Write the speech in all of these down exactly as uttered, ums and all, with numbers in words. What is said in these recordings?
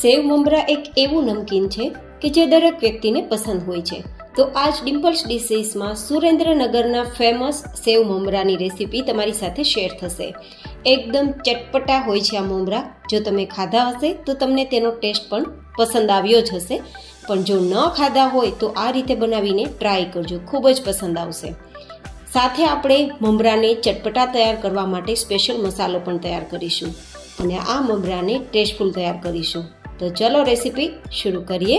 સેવ મમરા એક એવું નમકીન છે કે જે દરેક વ્યક્તિને પસંદ હોય છે। તો આજ ડિમ્પલ્સ ડિશીસમાં સુરેન્દ્રનગરના ફેમસ સેવ મમરાની રેસીપી તમારી સાથે શેર થશે। એકદમ ચટપટા હોય છે આ મમરા। જો તમે ખાધા હશે તો તમને તેનો ટેસ્ટ પણ પસંદ આવ્યો જ હશે, પણ જો ન ખાધા હોય તો આ રીતે બનાવીને ટ્રાય કરજો, ખૂબ જ પસંદ આવશે। સાથે આપણે મમરાને ચટપટા તૈયાર કરવા માટે સ્પેશિયલ મસાલો પણ તૈયાર કરીશું અને આ મમરાને ટેસ્ટફુલ તૈયાર કરીશું। તો ચલો રેસીપી શરૂ કરીએ।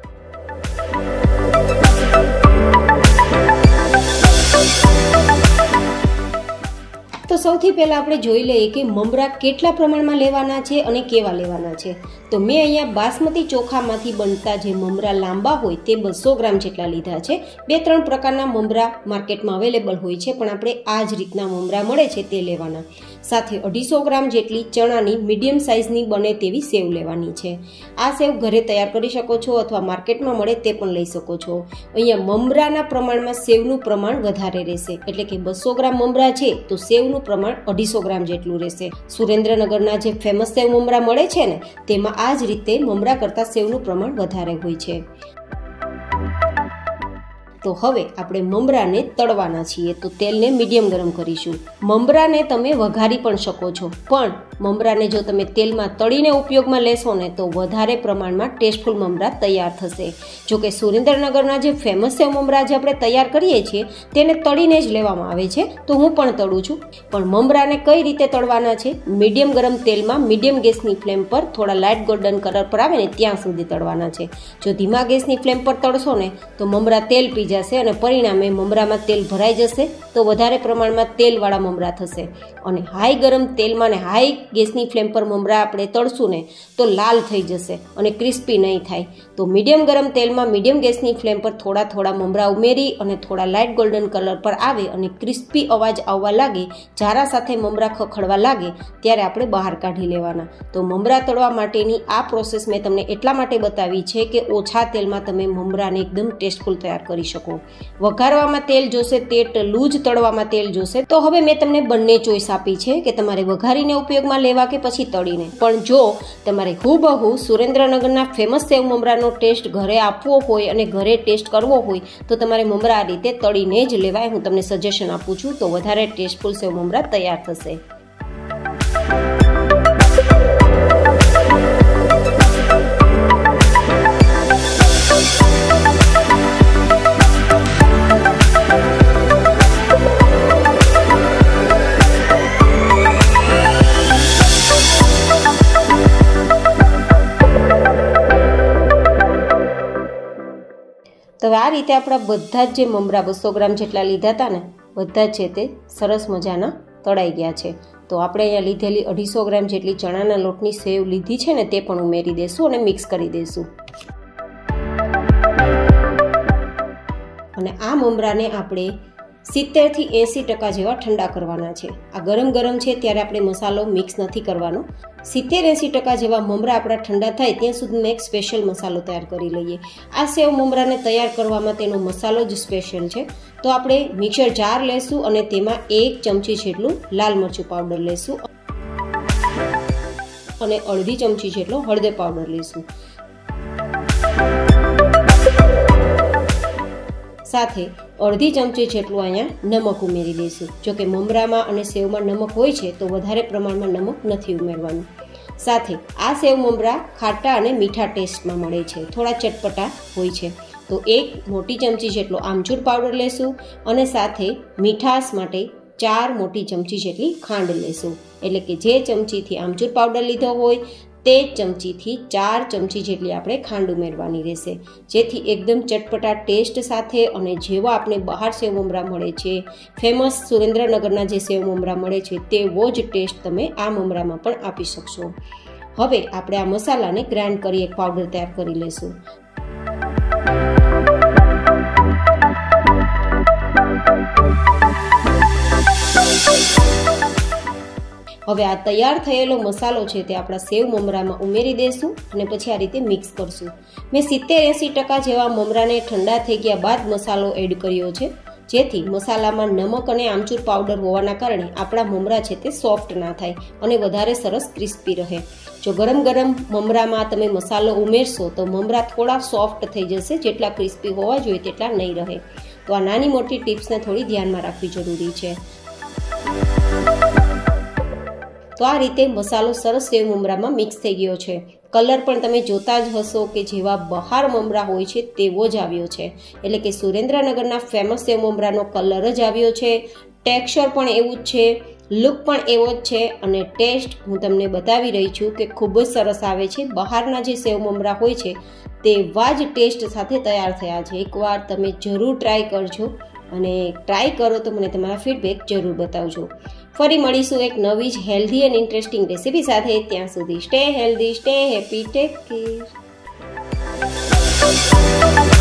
તો સૌથી પહેલા આપણે જોઈ લઈએ કે મમરા કેટલા પ્રમાણમાં લેવાના છે અને કેવા લેવાના છે। તો મેં અહીંયા બાસમતી ચોખામાંથી બનતા જે મમરા લાંબા હોય તે બસો ગ્રામ જેટલા લીધા છે। બે ત્રણ પ્રકારના મમરા માર્કેટમાં અવેલેબલ હોય છે, પણ આપણે આ જ રીતના મમરા મળે છે તે લેવાના। સાથે અઢીસો ગ્રામ જેટલી ચણાની મીડિયમ સાઇઝની બને તેવી સેવ લેવાની છે। આ સેવ ઘરે તૈયાર કરી શકો છો અથવા માર્કેટમાં મળે તે પણ લઈ શકો છો। અહીંયા મમરાના પ્રમાણમાં સેવનું પ્રમાણ વધારે રહેશે, એટલે કે બસો ગ્રામ મમરા છે તો સેવનું પ્રમાણ અઢીસો ગ્રામ જેટલું રહેશે। સુરેન્દ્રનગરના જે ફેમસ સેવ મમરા મળે છે ને તેમાં આ જ રીતે મમરા કરતાં સેવનું પ્રમાણ વધારે હોય છે। તો હવે આપણે મમરાને તળવાના છીએ, તો તેલને મીડિયમ ગરમ કરીશું। મમરાને તમે વઘારી પણ શકો છો, પણ મમરાને જો તમે તેલમાં તળીને ઉપયોગમાં લેશો ને તો વધારે પ્રમાણમાં ટેસ્ટફુલ મમરા તૈયાર થશે। જો કે સુરેન્દ્રનગરના જે ફેમસ સેવ મમરા જે આપણે તૈયાર કરીએ છીએ તેને તળીને જ લેવામાં આવે છે, તો હું પણ તળું છું। પણ મમરાને કઈ રીતે તળવાના છે? મીડિયમ ગરમ તેલમાં મીડિયમ ગેસની ફ્લેમ પર થોડા લાઇટ ગોલ્ડન કલર પર આવે ને ત્યાં સુધી તળવાના છે। જો ધીમા ગેસની ફ્લેમ પર તળશો ને તો મમરા તેલ પી જશે અને પરિણામે મમરામાં તેલ ભરાઈ જશે, તો વધારે પ્રમાણમાં તેલવાળા મમરા થશે। અને હાઈ ગરમ તેલમાં ને હાઈ ગેસની ફ્લેમ પર મમરા આપણે તળશું ને તો લાલ થઈ જશે અને ક્રિસ્પી નહીં થાય। તો મીડિયમ ગરમ તેલમાં મીડિયમ ગેસની ફ્લેમ પર થોડા થોડા મમરા ઉમેરી અને થોડા લાઇટ ગોલ્ડન કલર પર આવે અને ક્રિસ્પી અવાજ આવવા લાગે, જારા સાથે મમરા ખખડવા લાગે ત્યારે આપણે બહાર કાઢી લેવાના। તો મમરા તળવા માટેની આ પ્રોસેસ મેં તમને એટલા માટે બતાવી છે કે ઓછા તેલમાં તમે મમરાને એકદમ ટેસ્ટફુલ તૈયાર કરી શકો। વઘારવામાં તેલ જોશે તે ટલું જ તળવામાં તેલ જોશે। તો હવે મેં તમને બંને ચોઈસ આપી છે કે તમારે વઘારીને ઉપયોગમાં લેવા કે પછી તળીને। પણ જો તમારે હુબહુ સુરેન્દ્રનગરના ફેમસ સેવ મમરાનો ટેસ્ટ ઘરે આપવો હોય અને ઘરે ટેસ્ટ કરવો હોય તો તમારે મમરા આ રીતે તળીને જ લેવાય, હું તમને સજેશન આપું છું, તો વધારે ટેસ્ટફુલ સેવ મમરા તૈયાર થશે। તો આ રીતે આપણા બધા જ જે મમરા બસો ગ્રામ જેટલા લીધા હતા ને બધા જ છે તે સરસ મજાના તળાઈ ગયા છે। તો આપણે અહીંયા લીધેલી અઢીસો ગ્રામ જેટલી ચણાના લોટની સેવ લીધી છે ને તે પણ ઉમેરી દઈશું અને મિક્સ કરી દઈશું। અને આ મમરાને આપણે સિત્તેર થી એંસી ટકા જેવા ઠંડા કરવાના છે। આ ગરમ ગરમ છે ત્યારે આપણે મસાલો મિક્સ નથી કરવાનો। સિત્તેર એંસી ટકા જેવા મમરા આપણા ઠંડા થાય ત્યાં સુધી એક સ્પેશિયલ મસાલો તૈયાર કરી લઈએ। આ સેવ મમરાને તૈયાર કરવામાં તેનો મસાલો જ સ્પેશિયલ છે। તો આપણે મિક્સર જાર લેશું અને તેમાં એક ચમચી જેટલું લાલ મરચું પાવડર લેશું અને અડધી ચમચી જેટલો હળદર પાવડર લઈશું। સાથે અડધી ચમચી જેટલું અહીંયા નમક ઉમેરી દઈશું। જો કે મમરામાં અને સેવમાં નમક હોય છે તો વધારે પ્રમાણમાં નમક નથી ઉમેરવાનું। સાથે આ સેવ મમરા ખાટા અને મીઠા ટેસ્ટમાં મળે છે, થોડા ચટપટા હોય છે। તો એક મોટી ચમચી જેટલો આમચૂર પાવડર લેશું અને સાથે મીઠાશ માટે ચાર મોટી ચમચી જેટલી ખાંડ લેશું। એટલે કે જે ચમચીથી આમચૂર પાવડર લીધો હોય તે જ ચમચીથી ચાર ચમચી જેટલી આપણે ખાંડ ઉમેરવાની રહેશે, જેથી એકદમ ચટપટા ટેસ્ટ સાથે અને જેવા આપણે બહાર સેવ મમરા મળે છે, ફેમસ સુરેન્દ્રનગરના જે સેવ મમરા મળે છે તેવો જ ટેસ્ટ તમે આ મમરામાં પણ આપી શકશો। હવે આપણે આ મસાલાને ગ્રાઇન્ડ કરી એક પાવડર તૈયાર કરી લઈશું। હવે આ તૈયાર થયેલો મસાલો છે તે આપણા સેવ મમરામાં ઉમેરી દઈશું અને પછી આ રીતે મિક્સ કરશું। મેં સિત્તેર એંસી ટકા જેવા મમરાને ઠંડા થઈ ગયા બાદ મસાલો એડ કર્યો છે, જેથી મસાલામાં નમક અને આમચૂર પાવડર હોવાના કારણે આપણા મમરા છે તે સોફ્ટ ના થાય અને વધારે સરસ ક્રિસ્પી રહે। જો ગરમ ગરમ મમરામાં તમે મસાલો ઉમેરશો તો મમરા થોડા સોફ્ટ થઈ જશે, જેટલા ક્રિસ્પી હોવા જોઈએ તેટલા નહીં રહે. તો આ નાની મોટી ટિપ્સને થોડી ધ્યાનમાં રાખવી જરૂરી છે. તો આ રીતે મસાલો સરસ સેવ મમરામાં મિક્સ થઈ ગયો છે. કલર પણ તમે જોતા જ હશો કે જેવા બહાર મમરા હોય છે તેવો જ આવ્યો છે, એટલે કે સુરેન્દ્રનગરના ફેમસ સેવ મમરાનો કલર જ આવ્યો છે. ટેક્સચર પણ એવું જ છે, લુક પણ એવો જ છે અને ટેસ્ટ હું તમને બતાવી રહી છું કે ખૂબ જ સરસ આવે છે. બહારના જે સેવ મમરા હોય છે તેવા જ ટેસ્ટ સાથે તૈયાર થયા છે. એકવાર તમે જરૂર ટ્રાય કરજો અને ટ્રાય કરો તો મને તમારા ફીડબેક જરૂર બતાવજો. ફરી મળીશું એક નવી જ હેલ્ધી એન્ડ ઇન્ટરેસ્ટિંગ રેસીપી સાથે. ત્યાં સુધી stay healthy, stay happy, take care.